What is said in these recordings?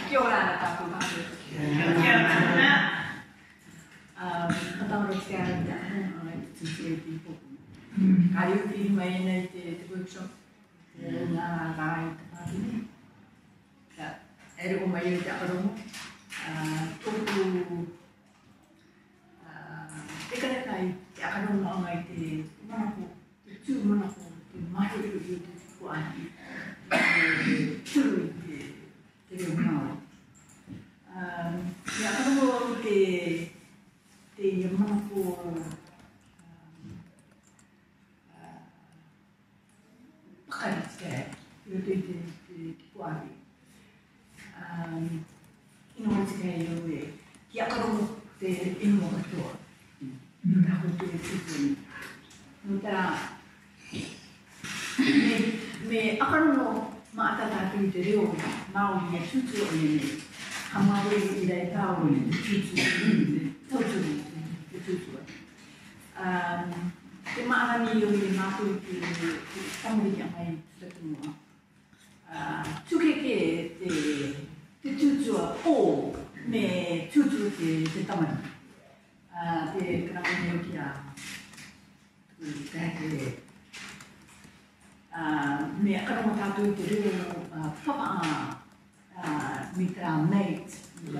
kia ora ta ku ma ku atau sekarang dah sisi itu kayu di mana itu workshop na lain tempat ini ya ada pemain tak perlu tunggu dekat kai tak akan orang itu mana aku itu mana aku mahu itu kuat itu dia mau ya kalau di mana aku pakai sekali itu di kuat ini sekali itu ya kalau di ini mau ketua aku tu itu ntar me akan mau mata tapi jadi mau dia cuci ini kamu boleh tahu cuci tahu cuci Tema ni yung nato di kamu yang may semua. Cukai ke cucu o me cucu ke taman. De kenapa ni kita kayak me akan mau tahu itu papa mitra mate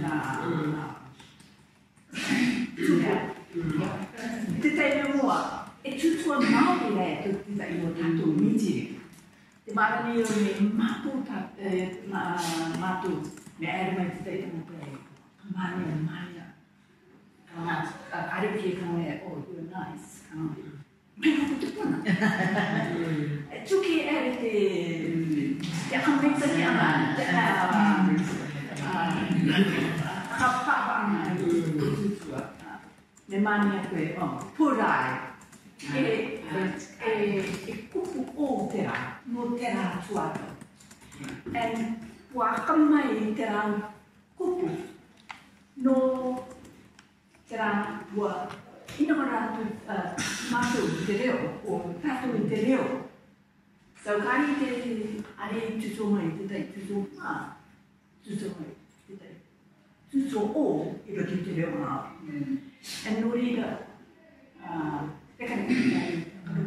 kita ini semua itu cuma mau bila itu tidak ibu tahu miji. Di mana ni orang matu matu, me air macam itu itu mungkin mana. Ada fikir kamu oh you nice, mereka itu pun. Cuki air itu, ya kamu itu siapa? Apa itu? Memang aku purai. Kupu otera, notera suatu. And wakamai tera kupu, no tera buat ini orang tu masuk interior, or satu interior. So kali itu ada cucu mai, tidak cucu mai, tidak cucu itu interior mah. And nuri dah. Dekat ini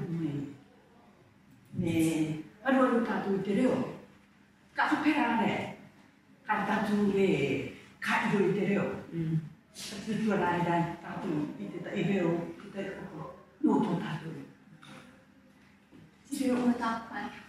ni, aduh tahu tereo, kasu perane, kata tu kado tereo, tu lain dan tahu itu tak evero kita nuto tahu. Jadi orang tak